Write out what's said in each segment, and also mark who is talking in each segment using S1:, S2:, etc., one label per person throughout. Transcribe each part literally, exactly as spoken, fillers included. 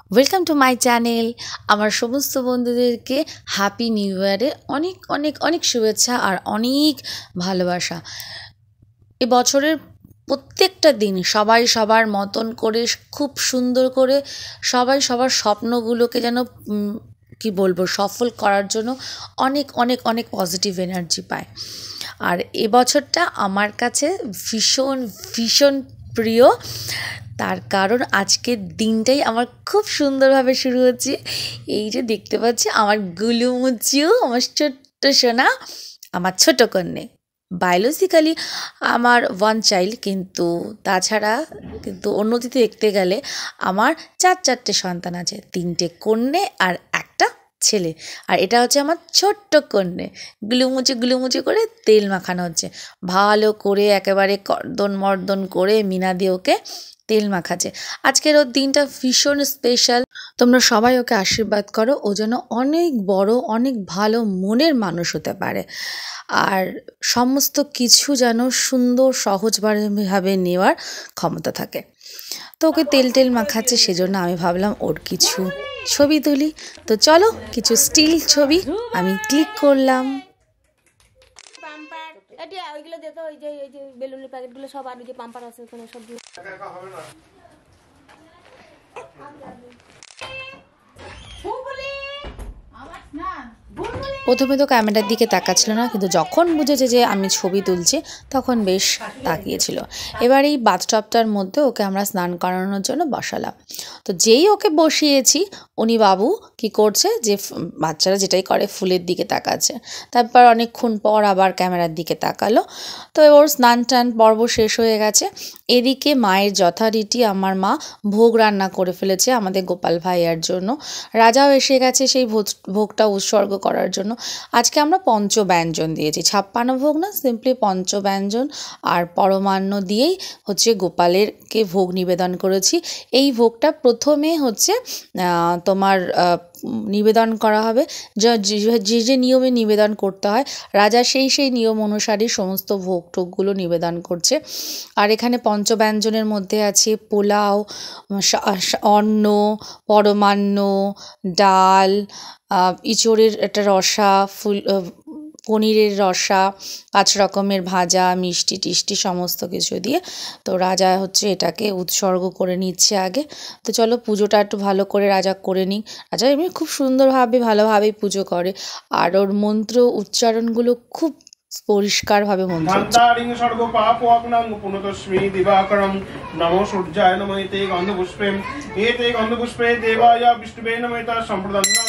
S1: Welcome to my channel. আমার সমস্ত বন্ধুদেরকে হ্যাপি নিউ ইয়ারে অনেক অনেক অনেক শুভেচ্ছা আর অনেক ভালোবাসা। এ বছরের প্রত্যেকটা দিন সবাই সবার মতন করে খুব সুন্দর করে সবাই সবার স্বপ্নগুলোকে যেন কি বলবো সফল করার জন্য অনেক অনেক অনেক পজিটিভ এনার্জি পায়। আর এ বছরটা আমার কাছে ভীষণ ভীষণ প্রিয়, তার কারণ আজকের দিনটাই আমার খুব সুন্দরভাবে শুরু হচ্ছে। এই যে দেখতে পাচ্ছি আমার গুলুমুচিও, আমার ছোট্ট সোনা, আমার ছোট কন্যে। বায়োলজিক্যালি আমার ওয়ান চাইল্ড, কিন্তু তাছাড়া কিন্তু অন্যদিকে দেখতে গেলে আমার চার চারটে সন্তান আছে, তিনটে কন্যে আর একটা ছেলে। আর এটা হচ্ছে আমার ছোট্ট কন্যে, গুলুমুচি গুলুমুচি করে তেল মাখানো হচ্ছে, ভালো করে একেবারে কর্দন মর্দন করে মিনা দিয়ে ওকে তেল মাখাচ্ছে। আজকের ওর দিনটা ভীষণ স্পেশাল। তোমরা সবাই ওকে আশীর্বাদ করো, ও যেন অনেক বড় অনেক ভালো মনের মানুষ হতে পারে, আর সমস্ত কিছু যেন সুন্দর সহজভাবে নেওয়ার ক্ষমতা থাকে। তো ওকে তেল টেল মাখাচ্ছে, সেজন্য আমি ভাবলাম ওর কিছু ছবি তুলি। তো চলো কিছু স্টিল ছবি আমি ক্লিক করলাম।
S2: ওইগুলো দিত, ওই যে ওই যে বেলুনের প্যাকেটগুলো সব, আর ওই যে পাম্পার আছে ওখানে সব দিয়ে।
S1: প্রথমে তো ক্যামেরার দিকে তাকাচ্ছিল না, কিন্তু যখন বুঝেছে যে আমি ছবি তুলছি তখন বেশ তাকিয়েছিল। এবার এই বাথটবটার মধ্যে ওকে আমরা স্নান করানোর জন্য বসালাম। তো যেই ওকে বসিয়েছি, উনি বাবু কি করছে, যে বাচ্চারা যেটাই করে ফুলের দিকে তাকাচ্ছে। তারপর অনেকক্ষণ পর আবার ক্যামেরার দিকে তাকালো। তো ওর স্নান টান পর্ব শেষ হয়ে গেছে। এদিকে মায়ের যথারীতি আমার মা ভোগ রান্না করে ফেলেছে আমাদের গোপাল ভাইয়ার জন্য। রাজাও এসে গেছে সেই ভোগটা উৎসর্গ করার জন্য। আজকে আমরা পঞ্চব্যঞ্জন দিয়েছি, ছাপ্পান্ন ভোগ না, সিম্পলি পঞ্চব্যঞ্জন আর পরমান্ন দিয়েই হচ্ছে গোপালেরকে ভোগ নিবেদন করেছি। এই ভোগটা প্রথমে হচ্ছে তোমার নিবেদন করা হবে, যে যে নিয়মে নিবেদন করতে হয় রাজা সেই সেই নিয়ম অনুসারে সমস্ত ভোগ টোগগুলো নিবেদন করছে। আর এখানে পঞ্চব্যঞ্জনের মধ্যে আছে পোলাও, অন্ন, পরমান্ন, ডাল, ইঁচড়ের একটা রসা, ফুল পনিরের রসা, পাঁচ রকমের ভাজা, মিষ্টি টিষ্টি সমস্ত কিছু দিয়ে তো রাজা হচ্ছে এটাকে উৎসর্গ করে নিচ্ছে আগে। তো চলো পুজোটা একটু ভালো করে রাজা করে নিই। রাজা এমনি খুব সুন্দরভাবে ভালোভাবেই পুজো করে, আর ওর মন্ত্র উচ্চারণগুলো খুব পরিষ্কারভাবে মন্ত্র।
S3: সর্গ পাপ আপনাং পুনতস্মি দিবাকরম নমো সূর্যায় নমঃ এতে গন্ধপুষ্পে এতে গন্ধপুষ্পে দেবায় বিষ্ণুবে নমঃ এতা সম্প্রদান্নাং।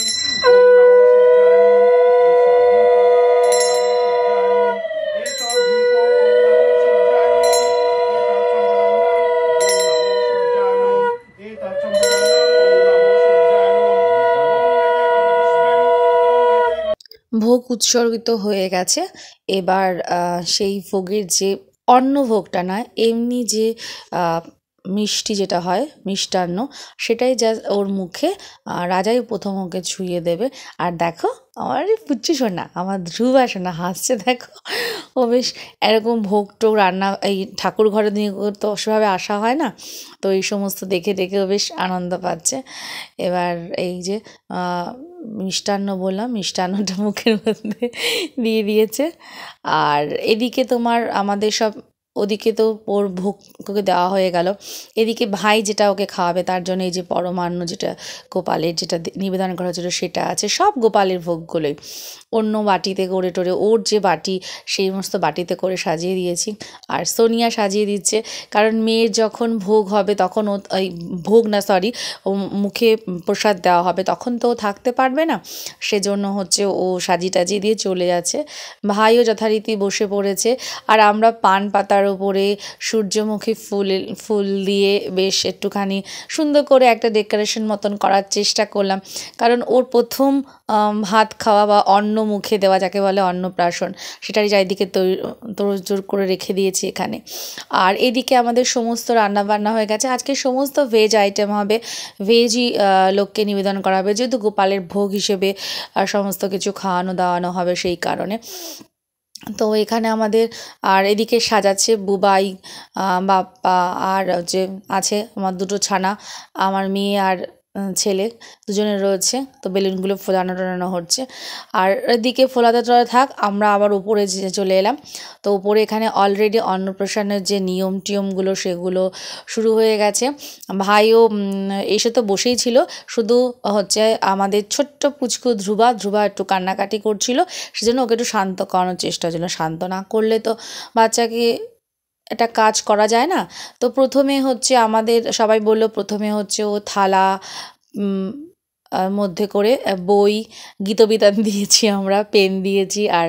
S1: ভোগ উৎসর্গিত হয়ে গেছে। এবার সেই ভোগের যে অন্ন ভোগটা নয়, এমনি যে মিষ্টি যেটা হয় মিষ্টান্ন, সেটাই যা ওর মুখে রাজাই প্রথম ওকে ছুঁয়ে দেবে। আর দেখো আমার পুচ্ছি শোনা, আমার ধ্রুব আসে না, হাসছে দেখো। ও বেশ এরকম ভোগ টোগ রান্না এই ঠাকুর ঘরে নিয়ে তো সেভাবে আসা হয় না, তো এই সমস্ত দেখে দেখেও বেশ আনন্দ পাচ্ছে। এবার এই যে মিষ্টান্ন বললাম, মিষ্টান্নটা মুখের মধ্যে দিয়ে দিয়েছে। আর এদিকে তোমার আমাদের সব, ওদিকে তো ওর ভোগকে দেওয়া হয়ে গেল। এদিকে ভাই যেটা ওকে খাওয়াবে তার জন্য এই যে পরমান্ন, যেটা গোপালের যেটা নিবেদন করা হচ্ছিল সেটা আছে, সব গোপালের ভোগগুলোই অন্য বাটিতে করে টোরে, ওর যে বাটি সেই সমস্ত বাটিতে করে সাজিয়ে দিয়েছি। আর সোনিয়া সাজিয়ে দিচ্ছে, কারণ মেয়ের যখন ভোগ হবে তখন ও এই ভোগ না সরি ও মুখে প্রসাদ দেওয়া হবে, তখন তো ও থাকতে পারবে না, সেজন্য হচ্ছে ও সাজি টাজিয়ে দিয়ে চলে যাচ্ছে। ভাইও যথারীতি বসে পড়েছে, আর আমরা পান পাতার ওপরে সূর্যমুখী ফুল ফুল দিয়ে বেশ একটুখানি সুন্দর করে একটা ডেকোরেশন মতন করার চেষ্টা করলাম, কারণ ওর প্রথম ভাত খাওয়া বা অন্ন মুখে দেওয়া, যাকে বলে অন্নপ্রাশন, সেটারই চারিদিকে তোড়জোড় করে রেখে দিয়েছি এখানে। আর এদিকে আমাদের সমস্ত রান্নাবান্না হয়ে গেছে। আজকে সমস্ত ভেজ আইটেম হবে, ভেজই লোককে নিবেদন করা হবে, যেহেতু গোপালের ভোগ হিসেবে সমস্ত কিছু খাওয়ানো দাওয়ানো হবে সেই কারণে। তো এখানে আমাদের, আর এদিকে সাজাচ্ছে বুবাই, বাপ্পা, আর যে আছে আমার দুটো ছানা, আমার মেয়ে আর ছেলে দুজনে রয়েছে, তো বেলুনগুলো ফোলানো টোলানো হচ্ছে। আর এদিকে ফোলাতে টোলাতে থাক, আমরা আবার উপরে যে চলে এলাম। তো উপরে এখানে অলরেডি অন্নপ্রাশনের যে নিয়ম টিয়মগুলো সেগুলো শুরু হয়ে গেছে। ভাইও এসে তো বসেই ছিল, শুধু হচ্ছে আমাদের ছোট্ট পুচকু ধ্রুবা ধ্রুবা একটু কান্নাকাটি করছিল, সেজন্য ওকে একটু শান্ত করানোর চেষ্টা হচ্ছিল। শান্ত না করলে তো বাচ্চাকে একটা কাজ করা যায় না। তো প্রথমে হচ্ছে আমাদের সবাই বলল, প্রথমে হচ্ছে ও থালা মধ্যে করে বই গীতবিতান দিয়েছি, আমরা পেন দিয়েছি আর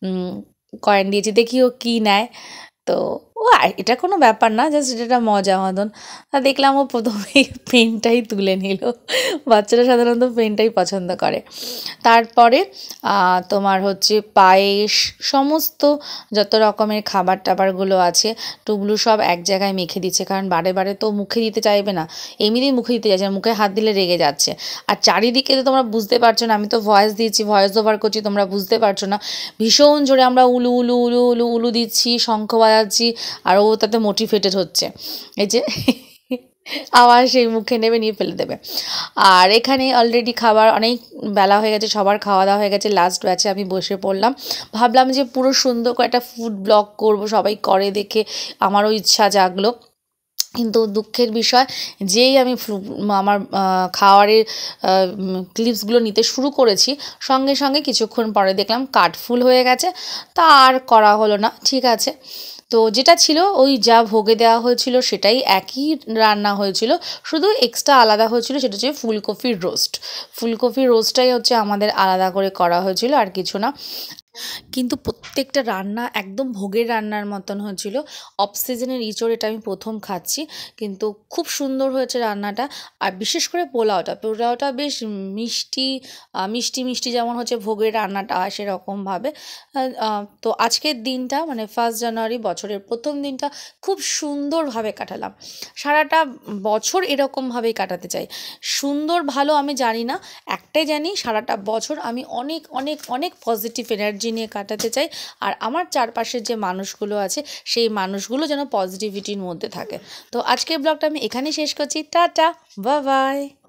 S1: কয়েন দিয়েছি, দেখি ও কী নেয়। তো ও এটা কোনো ব্যাপার না, জাস্ট এটা মজা মতন। তা দেখলাম ও প্রথমেই পেনটাই তুলে নিল, বাচ্চারা সাধারণত পেনটাই পছন্দ করে। তারপরে তোমার হচ্ছে পায়েস, সমস্ত যত রকমের খাবার টাবারগুলো আছে টুগলু সব এক জায়গায় মেখে দিচ্ছে, কারণ বারে বারে তো মুখে দিতে চাইবে না, এমনিতেই মুখে দিতে চাইছে না, মুখে হাত দিলে রেগে যাচ্ছে। আর চারিদিকে তো তোমরা বুঝতে পারছো না, আমি তো ভয়েস দিচ্ছি, ভয়েস ওভার করছি, তোমরা বুঝতে পারছো না, ভীষণ জোরে আমরা উলু উলু উলু উলু উলু দিচ্ছি, শঙ্খ বাজাচ্ছি, আর ও তাতে মোটিভেটেড হচ্ছে, এই যে আবার সেই মুখে নেবে, নিয়ে ফেলে দেবে। আর এখানে অলরেডি খাবার অনেক বেলা হয়ে গেছে, সবার খাওয়া দাওয়া হয়ে গেছে, লাস্ট ব্যাচে আমি বসে পড়লাম। ভাবলাম যে পুরো সুন্দর করে একটা ফুড ব্লগ করব, সবাই করে দেখে আমারও ইচ্ছা জাগলো। কিন্তু দুঃখের বিষয়, যেই আমি আমার খাওয়ারের ক্লিপসগুলো নিতে শুরু করেছি, সঙ্গে সঙ্গে কিছুক্ষণ পরে দেখলাম কার্ড ফুল হয়ে গেছে, তা আর করা হলো না। ঠিক আছে, তো যেটা ছিল ওই যা ভোগে দেওয়া হয়েছিল সেটাই একই রান্না হয়েছিল, শুধু এক্সট্রা আলাদা হয়েছিল সেটা হচ্ছে ফুলকপির রোস্ট। ফুলকপির রোস্টটাই হচ্ছে আমাদের আলাদা করে করা হয়েছিল, আর কিছু না। কিন্তু প্রত্যেকটা রান্না একদম ভোগের রান্নার মতন হয়েছিল। অফ সিজনের ইঁচড় এটা আমি প্রথম খাচ্ছি, কিন্তু খুব সুন্দর হয়েছে রান্নাটা। আর বিশেষ করে পোলাওটা পোলাওটা বেশ মিষ্টি মিষ্টি মিষ্টি যেমন হচ্ছে ভোগের রান্নাটা হয় সেরকমভাবে। তো আজকের দিনটা মানে ফার্স্ট জানুয়ারি বছরের প্রথম দিনটা খুব সুন্দরভাবে কাটালাম। সারাটা বছর এরকমভাবেই কাটাতে চাই। সুন্দর ভালো আমি জানি না, একটাই জানি সারাটা বছর আমি অনেক অনেক অনেক পজিটিভ এনার্জি নিয়ে কাটাতে চাই, আর আমার চারপাশের যে মানুষগুলো আছে সেই মানুষগুলো যেন পজিটিভিটির মধ্যে থাকে। তো আজকের ব্লগটা আমি এখানেই শেষ করছি। Tata, bye by.